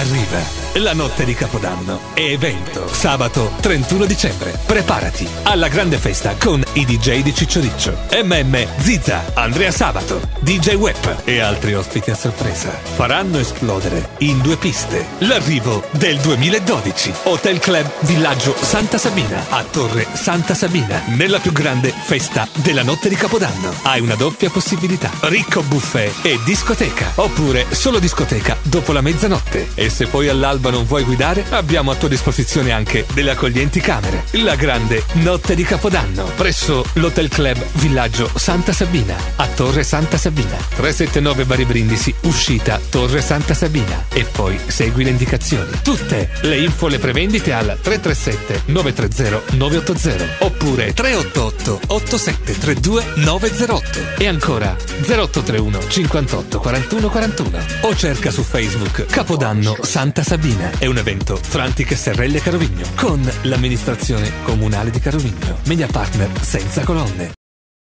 Arriva la notte di Capodanno e evento sabato 31 dicembre. Preparati alla grande festa con i DJ di Ciccio Riccio, Ziza, Andrea Sabato, DJ Web e altri ospiti a sorpresa. Faranno esplodere in 2 piste l'arrivo del 2012. Hotel Club Villaggio Santa Sabina a Torre Santa Sabina, nella più grande festa della notte di Capodanno. Hai una doppia possibilità: ricco buffet e discoteca, oppure solo discoteca dopo la mezzanotte. E se poi all'alba non vuoi guidare, abbiamo a tua disposizione anche delle accoglienti camere. La grande notte di Capodanno presso l'Hotel Club Villaggio Santa Sabina a Torre Santa Sabina. 379 Bari Brindisi, uscita Torre Santa Sabina. E poi segui le indicazioni. Tutte le info, le prevendite al 337 930 980 oppure 388 8732 908 e ancora 0831 58 41 41 o cerca su Facebook Capodanno Santa Sabina. È un evento fra Antiche Serrelle e Carovigno con l'amministrazione comunale di Carovigno. Media partner senza colonne.